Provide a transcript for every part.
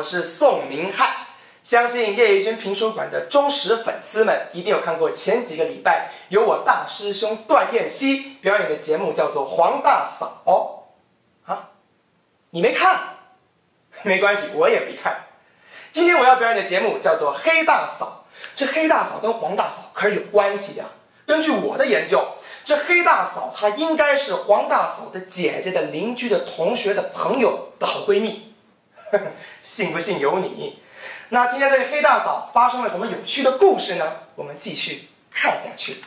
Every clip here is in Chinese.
是宋明翰。相信叶义军评书馆的忠实粉丝们一定有看过前几个礼拜由我大师兄段燕西表演的节目，叫做《黄大嫂》啊，你没看？没关系，我也没看。今天我要表演的节目叫做《黑大嫂》，这黑大嫂跟黄大嫂可是有关系的。根据我的研究，这黑大嫂她应该是黄大嫂的姐姐的邻居的同学的朋友的好闺蜜，信不信由你。那今天这个黑大嫂发生了什么有趣的故事呢？我们继续看下去。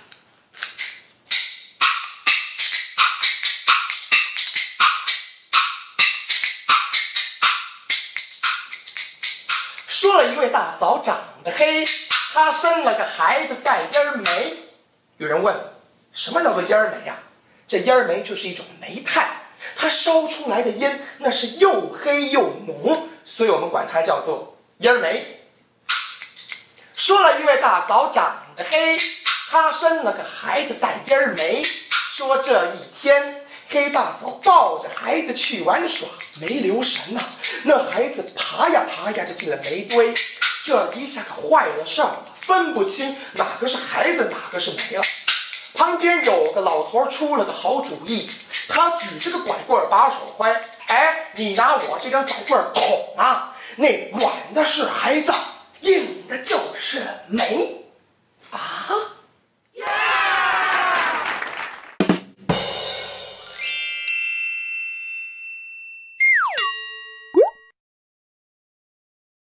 说了一位大嫂长得黑，她生了个孩子赛烟梅。有人问，什么叫做烟梅呀？这烟梅就是一种煤炭，它烧出来的烟那是又黑又浓，所以我们管它叫做烟梅。说了一位大嫂长得黑，她生了个孩子赛烟梅。说这一天，黑大嫂抱着孩子去玩耍，没留神呐，那孩子爬呀爬呀就进了煤堆，这一下可坏了事儿了，分不清哪个是孩子，哪个是煤了。旁边有个老头出了个好主意，他举着个拐棍把手怀，哎，你拿我这根拐棍捅啊，那软的是孩子，硬的就是煤。